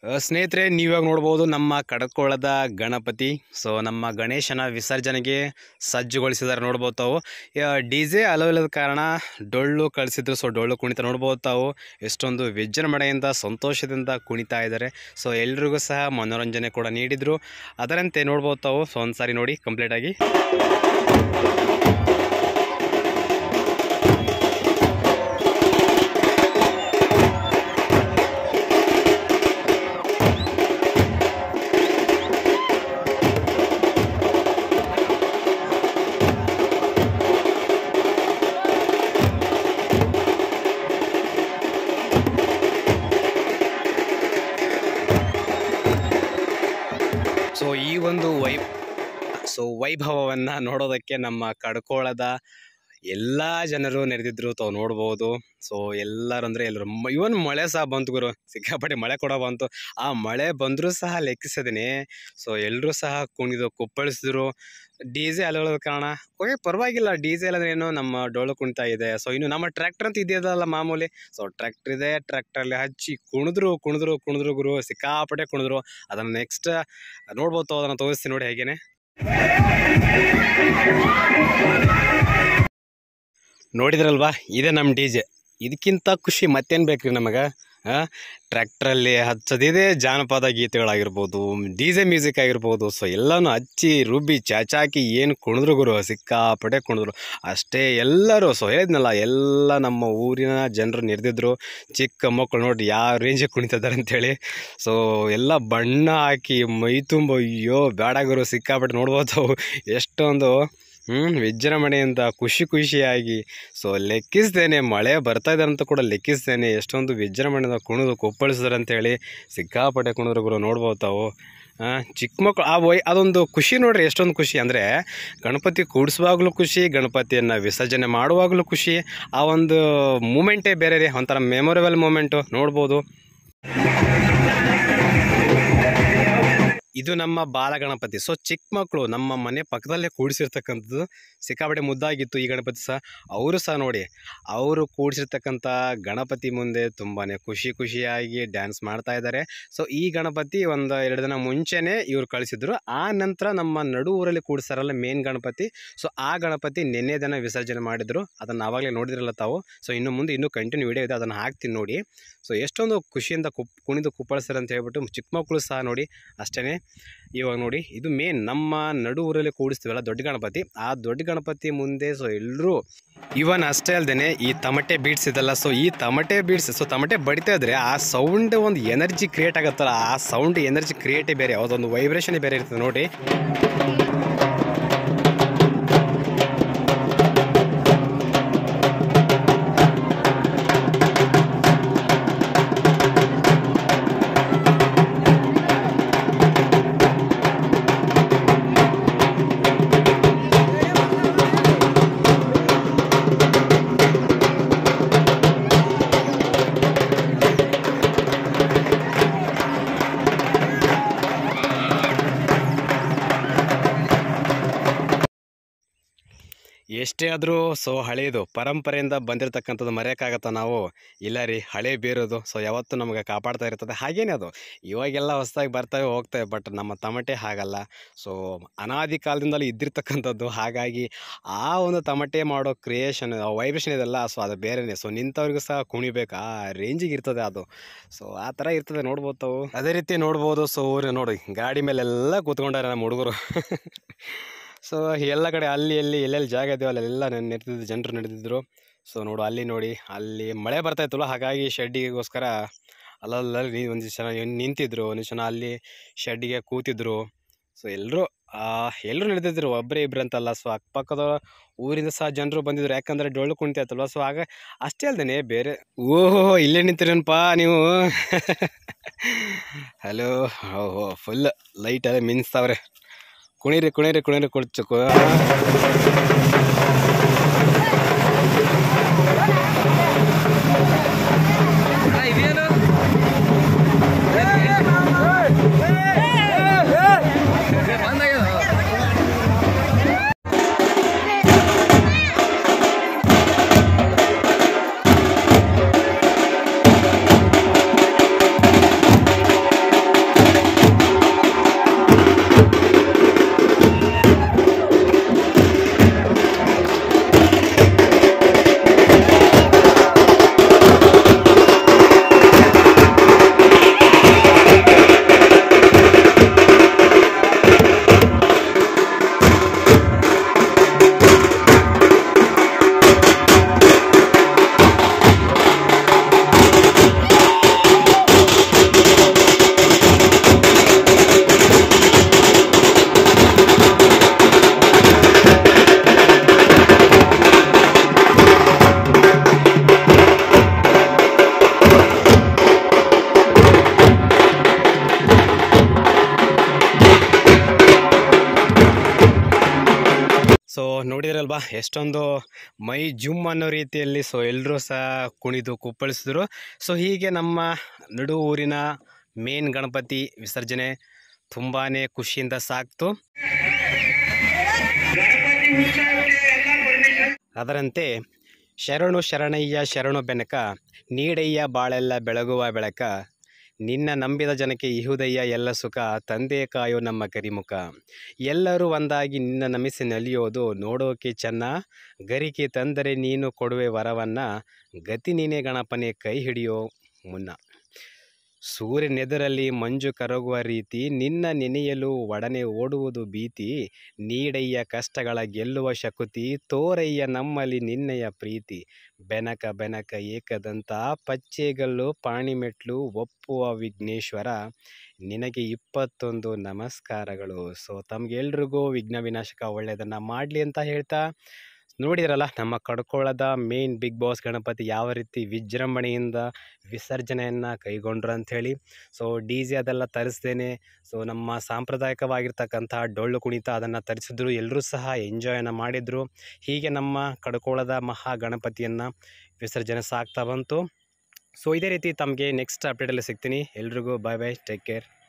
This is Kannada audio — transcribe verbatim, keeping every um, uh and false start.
ಅಹ್, ಸ್ನೇಹಿತರೆ ನೀವಿವಾಗ ನೋಡ್ಬೋದು ನಮ್ಮ ಕಡಕೋಳದ ಗಣಪತಿ. ಸೊ ನಮ್ಮ ಗಣೇಶನ ವಿಸರ್ಜನೆಗೆ ಸಜ್ಜುಗೊಳಿಸಿದ್ದಾರೆ ನೋಡ್ಬೋದು ತಾವು. ಡಿ ಜೆ ಅಲವಿಲ್ಲದ ಕಾರಣ ಡೊಳ್ಳು ಕಳಿಸಿದ್ರು. ಸೊ ಡೊಳ್ಳು ಕುಣಿತ ನೋಡ್ಬೋದು ತಾವು ಎಷ್ಟೊಂದು ವಿಜೃಂಭಣೆಯಿಂದ ಸಂತೋಷದಿಂದ ಕುಣಿತಾ ಇದ್ದಾರೆ. ಸೊ ಎಲ್ರಿಗೂ ಸಹ ಮನೋರಂಜನೆ ಕೂಡ ನೀಡಿದರು. ಅದರಂತೆ ನೋಡ್ಬೋದು ತಾವು. ಸೊ ಒಂದು ಸಾರಿ ನೋಡಿ ಕಂಪ್ಲೀಟಾಗಿ. ಸೊ ಈ ಒಂದು ವೈ ಸೊ ವೈಭವವನ್ನು ನೋಡೋದಕ್ಕೆ ನಮ್ಮ ಕಡ್ಕೋಳದ ಎಲ್ಲ ಜನರು ನೆರೆದಿದ್ರು ತಾವು ನೋಡ್ಬೋದು. ಸೊ ಎಲ್ಲರೂ ಅಂದರೆ ಎಲ್ಲರೂ ಇವನ್ ಮಳೆ ಸಹ ಬಂತು ಗುರು, ಸಿಕ್ಕಾಪಟ್ಟೆ ಮಳೆ ಕೂಡ ಬಂತು. ಆ ಮಳೆ ಬಂದರೂ ಸಹ ಲೆಕ್ಕಿಸದೇನೆ ಸೊ ಎಲ್ಲರೂ ಸಹ ಕುಣಿದು ಕುಪ್ಪಳಿಸಿದ್ರು. ಡಿ ಜೆ ಅಲ್ಲದ ಕಾರಣ ಓಕೆ ಪರವಾಗಿಲ್ಲ, ಡಿ ಜೆ ಅಲ್ಲದ್ರೆ ಏನು, ನಮ್ಮ ಡೊಳ್ಳು ಕುಣಿತಾ ಇದೆ. ಸೊ ಇನ್ನು ನಮ್ಮ ಟ್ರ್ಯಾಕ್ಟರ್ ಅಂತ ಇದೆಯಲ್ಲ ಮಾಮೂಲಿ. ಸೊ ಟ್ರ್ಯಾಕ್ಟರ್ ಇದೆ, ಟ್ರ್ಯಾಕ್ಟರ್ಲಿ ಹಚ್ಚಿ ಕುಣಿದ್ರು ಕುಣಿದ್ರು ಕುಣಿದ್ರು ಗುರು, ಸಿಕ್ಕಾಪಟ್ಟೆ ಕುಣಿದ್ರು. ಅದನ್ನು ನೆಕ್ಸ್ಟ್ ನೋಡ್ಬೋದು, ಅದನ್ನು ತೋರಿಸ್ತೀನಿ ನೋಡಿ ಹೇಗೇನೆ. ನೋಡಿದ್ರಲ್ವಾ, ಇದೇ ನಮ್ಮ ಡಿ ಜೆ. ಇದಕ್ಕಿಂತ ಖುಷಿ ಮತ್ತೇನು ಬೇಕ್ರಿ ನಮಗೆ? ಹಾಂ, ಟ್ರ್ಯಾಕ್ಟ್ರಲ್ಲಿ ಹಚ್ಚೋದಿದೆ ಜಾನಪದ ಗೀತೆಗಳಾಗಿರ್ಬೋದು, ಡಿ ಜೆ ಮ್ಯೂಸಿಕ್ ಆಗಿರ್ಬೋದು. ಸೊ ಎಲ್ಲನೂ ಹಚ್ಚಿ ರುಬ್ಬಿ ಚಾಚಾಕಿ ಏನು ಕುಣಿದ್ರು ಗುರು, ಸಿಕ್ಕಾಪಟ್ಟೆ ಕುಣಿದ್ರು ಅಷ್ಟೇ ಎಲ್ಲರೂ. ಸೊ ಹೇಳಿದ್ನಲ್ಲ, ಎಲ್ಲ ನಮ್ಮ ಊರಿನ ಜನರು ನೆರೆದಿದ್ರು. ಚಿಕ್ಕ ಮಕ್ಕಳು ನೋಡಿ ಯಾವ ರೇಂಜಿಗೆ ಕುಣಿತಿದ್ದಾರೆ ಅಂಥೇಳಿ. ಸೊ ಎಲ್ಲ ಬಣ್ಣ ಹಾಕಿ ಮೈ ತುಂಬ ಅಯ್ಯೋ ಬೇಡ ಗುರು, ಸಿಕ್ಕಾಪಟ್ಟೆ ನೋಡ್ಬೋದು ಎಷ್ಟೊಂದು ಹ್ಞೂ ವಿಜೃಂಭಣೆಯಿಂದ ಖುಷಿ ಖುಷಿಯಾಗಿ. ಸೊ ಲೆಕ್ಕಿಸ್ದೇನೆ ಮಳೆ ಬರ್ತಾ ಇದೆ ಅಂತ ಕೂಡ ಲೆಕ್ಕಿಸ್ದೇನೆ ಎಷ್ಟೊಂದು ವಿಜೃಂಭಣೆಯಿಂದ ಕುಣಿದು ಕುಪ್ಪಳಿಸಿದ್ರು ಅಂತೇಳಿ ಸಿಕ್ಕಾಪಟ್ಟೆ ಕುಣಿದ್ರು ಗುರು, ನೋಡ್ಬೋದು ತಾವು. ಚಿಕ್ಕ ಮಕ್ಕಳು ಆ ವೈ ಅದೊಂದು ಖುಷಿ ನೋಡ್ರಿ, ಎಷ್ಟೊಂದು ಖುಷಿ ಅಂದರೆ ಗಣಪತಿ ಕೂಡಿಸುವಾಗಲೂ ಖುಷಿ, ಗಣಪತಿಯನ್ನು ವಿಸರ್ಜನೆ ಮಾಡುವಾಗಲೂ ಖುಷಿ. ಆ ಒಂದು ಮೂಮೆಂಟೇ ಬೇರೆ ರೀ, ಒಂಥರ ಮೆಮೊರೇಬಲ್ ಮೂಮೆಂಟು ನೋಡ್ಬೋದು. ಇದು ನಮ್ಮ ಬಾಲಗಣಪತಿ. ಸೊ ಚಿಕ್ಕ ಮಕ್ಕಳು ನಮ್ಮ ಮನೆ ಪಕ್ಕದಲ್ಲೇ ಕೂಡಿಸಿರ್ತಕ್ಕಂಥದ್ದು, ಸಿಕ್ಕಾಪಟ್ಟೆ ಮುದ್ದಾಗಿತ್ತು ಈ ಗಣಪತಿ ಸಹ. ಅವರು ಸಹ ನೋಡಿ, ಅವರು ಕೂಡಿಸಿರ್ತಕ್ಕಂಥ ಗಣಪತಿ ಮುಂದೆ ತುಂಬಾ ಖುಷಿ ಖುಷಿಯಾಗಿ ಡ್ಯಾನ್ಸ್ ಮಾಡ್ತಾ ಇದ್ದಾರೆ. ಸೊ ಈ ಗಣಪತಿ ಒಂದು ಎರಡು ದಿನ ಮುಂಚೆನೇ ಇವ್ರು ಕಳಿಸಿದ್ರು. ಆ ನಂತರ ನಮ್ಮ ನಡು ಊರಲ್ಲಿ ಕೂಡಿಸ್ತಾರಲ್ಲ ಮೇನ್ ಗಣಪತಿ, ಸೊ ಆ ಗಣಪತಿ ನಿನ್ನೆ ದಿನ ವಿಸರ್ಜನೆ ಮಾಡಿದರು. ಅದನ್ನು ಆವಾಗಲೇ ನೋಡಿದ್ರಲ್ಲ ತಾವು. ಸೊ ಇನ್ನು ಮುಂದೆ ಇನ್ನೂ ಕಂಟಿನ್ಯೂ ವಿಡಿಯೋ ಇದೆ, ಅದನ್ನು ಹಾಕ್ತೀನಿ ನೋಡಿ. ಸೊ ಎಷ್ಟೊಂದು ಖುಷಿಯಿಂದ ಕುಪ್ ಕುಣಿದು ಕುಪ್ಪಳಿಸ್ತಾರೆ ಅಂತ ಹೇಳ್ಬಿಟ್ಟು ಚಿಕ್ಕ ಮಕ್ಕಳು ಸಹ ನೋಡಿ ಅಷ್ಟೇ. ಇವಾಗ ನೋಡಿ, ಇದು ಮೇನ್ ನಮ್ಮ ನಡು ಊರಲ್ಲಿ ಕೂಡಿಸ್ತೀವಲ್ಲ ದೊಡ್ಡ ಗಣಪತಿ, ಆ ದೊಡ್ಡ ಗಣಪತಿ ಮುಂದೆ ಸೊ ಎಲ್ಲರೂ ಇವನ್ ಅಷ್ಟೇ ಅಲ್ಲದೆ ಈ ತಮಟೆ ಬೀಟ್ಸ್ ಇದಲ್ಲ. ಸೊ ಈ ತಮಟೆ ಬೀಟ್ಸ್ ಸೊ ತಮಟೆ ಬಡಿತಾ ಇದ್ರೆ ಆ ಸೌಂಡ್ ಒಂದು ಎನರ್ಜಿ ಕ್ರಿಯೇಟ್ ಆಗುತ್ತಲ್ಲ, ಆ ಸೌಂಡ್ ಎನರ್ಜಿ ಕ್ರಿಯೇಟೇ ಬೇರೆ, ಅದೊಂದು ವೈಬ್ರೇಷನ್ ಬೇರೆ ಇರ್ತದೆ ನೋಡಿ. ಎಷ್ಟೇ ಆದರೂ ಸೊ ಹಳೆಯದು ಪರಂಪರೆಯಿಂದ ಬಂದಿರತಕ್ಕಂಥದ್ದು ಮರೆಯೋಕ್ಕಾಗತ್ತ ನಾವು? ಇಲ್ಲ ರೀ, ಹಳೆ ಬೇರೋದು ಸೊ ಯಾವತ್ತೂ ನಮಗೆ ಕಾಪಾಡ್ತಾ ಇರ್ತದೆ. ಹಾಗೇನೆ ಅದು ಇವಾಗೆಲ್ಲ ಹೊಸದಾಗಿ ಬರ್ತವೆ ಹೋಗ್ತವೆ, ಬಟ್ ನಮ್ಮ ತಮಟೆ ಹಾಗಲ್ಲ. ಸೊ ಅನಾದಿ ಕಾಲದಿಂದಲೂ ಇದ್ದಿರ್ತಕ್ಕಂಥದ್ದು. ಹಾಗಾಗಿ ಆ ಒಂದು ತಮಟೆ ಮಾಡೋ ಕ್ರಿಯೇಷನ್ ವೈಬ್ರೇಷನ್ ಇದೆಲ್ಲ, ಸೊ ಅದು ಬೇರೆಯೇ. ಸೊ ನಿಂತವ್ರಿಗೂ ಸಹ ಕುಣಿಬೇಕು, ಆ ರೇಂಜಿಗೆ ಇರ್ತದೆ ಅದು. ಸೊ ಆ ಥರ ಇರ್ತದೆ ನೋಡ್ಬೋದು ತಾವು. ಅದೇ ರೀತಿ ನೋಡ್ಬೋದು. ಸೊ ಊರು ನೋಡಿ, ಗಾಡಿ ಮೇಲೆಲ್ಲ ಕೂತ್ಕೊಂಡಾರೆ ನಮ್ಮ ಹುಡುಗರು. ಸೊ ಎಲ್ಲ ಕಡೆ ಅಲ್ಲಿ ಎಲ್ಲಿ ಎಲ್ಲೆಲ್ಲಿ ಜಾಗ ಇದೆಯೋ ಅಲ್ಲೆಲ್ಲ ನೆರೆದಿದ್ದು ಜನರು ನಡೆದಿದ್ರು. ಸೊ ನೋಡು ಅಲ್ಲಿ ನೋಡಿ, ಅಲ್ಲಿ ಮಳೆ ಬರ್ತಾಯಿತ್ತಲ್ಲ, ಹಾಗಾಗಿ ಶೆಡ್ಡಿಗೋಸ್ಕರ ಅಲ್ಲಲ್ಲಿ ನೀ ಒಂದಿಷ್ಟು ಜನ ನಿಂತಿದ್ರು, ಒಂದಿಷ್ಟು ಜನ ಅಲ್ಲಿ ಶೆಡ್ಡಿಗೆ ಕೂತಿದ್ರು. ಸೊ ಎಲ್ಲರೂ ಎಲ್ಲರೂ ನಡೆದಿದ್ರು, ಒಬ್ಬರೇ ಇಬ್ಬರು ಅಂತಲ್ಲ. ಸೊ ಅಕ್ಕಪಕ್ಕದ ಊರಿಂದ ಸಹ ಜನರು ಬಂದಿದ್ರು, ಯಾಕಂದರೆ ಡೊಳ್ಳು ಕುಣಿತಾ ಇತ್ತಲ್ವ. ಸೊ ಆಗ ಅಷ್ಟೇ ಅಲ್ದೇನೆ ಬೇರೆ ಓಹೋ ಇಲ್ಲೇ ನಿಂತಿರೇನಪ್ಪ ನೀವು. ಹಲೋ, ಓಹೋ ಫುಲ್ ಲೈಟ್ ಅದೇ ಮಿನ್ಸ್ತಾವ್ರೆ. ಕುಣಿರಿ ಕುಣಿರಿ ಕುಣಿರಿ ಕುಳಿಚು. ಇದೇನು ಸೊ ನೋಡಿದ್ರಲ್ವಾ ಎಷ್ಟೊಂದು ಮೈ ಜುಮ್ ಅನ್ನೋ ರೀತಿಯಲ್ಲಿ ಸೊ ಎಲ್ಲರೂ ಸಹ ಕುಣಿದು ಕುಪ್ಪಳಿಸಿದ್ರು. ಸೊ ಹೀಗೆ ನಮ್ಮ ನಡು ಊರಿನ ಮೇನ್ ಗಣಪತಿ ವಿಸರ್ಜನೆ ತುಂಬಾ ಖುಷಿಯಿಂದ ಸಾಕ್ತು. ಅದರಂತೆ ಶರಣು ಶರಣಯ್ಯ ಶರಣು ಬೆನಕ, ನೀಡಯ್ಯ ಬಾಳೆಲ್ಲ ಬೆಳಗುವ ಬೆಳಕ, ನಿನ್ನ ನಂಬಿದ ಜನಕ್ಕೆ ಇಹುದಯ್ಯ ಎಲ್ಲ ಸುಖ, ತಂದೆ ಕಾಯೋ ನಮ್ಮ ಕರಿಮುಖ, ಎಲ್ಲರೂ ಒಂದಾಗಿ ನಿನ್ನ ನಮಿಸಿ ನಲಿಯೋದು ನೋಡೋಕೆ ಚೆನ್ನ, ಗರಿಕೆ ತಂದರೆ ನೀನು ಕೊಡುವೆ ವರವನ್ನ, ಗತಿ ನೀನೇ ಗಣಪನೆ ಕೈ ಹಿಡಿಯೋ ಮುನ್ನ, ಸೂರ್ಯನೆದುರಲ್ಲಿ ಮಂಜು ಕರಗುವ ರೀತಿ, ನಿನ್ನ ನೆನೆಯಲು ಒಡನೆ ಓಡುವುದು ಭೀತಿ, ನೀಡಯ್ಯ ಕಷ್ಟಗಳ ಗೆಲ್ಲುವ ಶಕುತಿ, ತೋರಯ್ಯ ನಮ್ಮಲ್ಲಿ ನಿನ್ನೆಯ ಪ್ರೀತಿ, ಬೆನಕ ಬೆನಕ ಏಕದಂತ ಪಚ್ಚೆಗಲ್ಲು ಪಾಣಿಮೆಟ್ಲು ಒಪ್ಪುವ ವಿಘ್ನೇಶ್ವರ, ನಿನಗೆ ಇಪ್ಪತ್ತೊಂದು ನಮಸ್ಕಾರಗಳು. ಸೊ ತಮಗೆಲ್ರಿಗೂ ವಿಘ್ನ ವಿನಾಶಕ ಒಳ್ಳೆಯದನ್ನು ಮಾಡಲಿ ಅಂತ ಹೇಳ್ತಾ, ನೋಡಿದ್ರಲ್ಲ ನಮ್ಮ ಕಡ್ಕೋಳದ ಮೇನ್ ಬಿಗ್ ಬಾಸ್ ಗಣಪತಿ ಯಾವ ರೀತಿ ವಿಜೃಂಭಣೆಯಿಂದ ವಿಸರ್ಜನೆಯನ್ನು ಕೈಗೊಂಡ್ರು ಅಂಥೇಳಿ. ಸೊ ಡಿ ಜೆ ಅದೆಲ್ಲ ತರಿಸ್ದೇನೆ ಸೊ ನಮ್ಮ ಸಾಂಪ್ರದಾಯಿಕವಾಗಿರ್ತಕ್ಕಂಥ ಡೊಳ್ಳು ಕುಣಿತ ಅದನ್ನು ತರಿಸಿದ್ರು, ಎಲ್ಲರೂ ಸಹ ಎಂಜಾಯನ್ನು ಮಾಡಿದರು. ಹೀಗೆ ನಮ್ಮ ಕಡ್ಕೋಳದ ಮಹಾ ಗಣಪತಿಯನ್ನು ವಿಸರ್ಜನೆ ಸಾಗ್ತಾ ಬಂತು. ಸೊ ಇದೇ ರೀತಿ ತಮಗೆ ನೆಕ್ಸ್ಟ್ ಅಪ್ಡೇಟಲ್ಲಿ ಸಿಗ್ತೀನಿ. ಎಲ್ರಿಗೂ ಬಾಯ್ ಬಾಯ್, ಟೇಕ್ ಕೇರ್.